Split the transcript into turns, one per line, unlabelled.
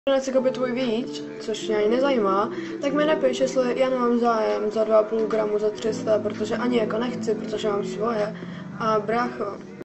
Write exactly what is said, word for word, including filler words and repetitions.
jakoby tvůj víc, což mě ani nezajímá, tak mi nepiš, jestli já nemám zájem za dva a půl gramu za tři sta, protože ani jako nechci, protože mám svoje. A brácho,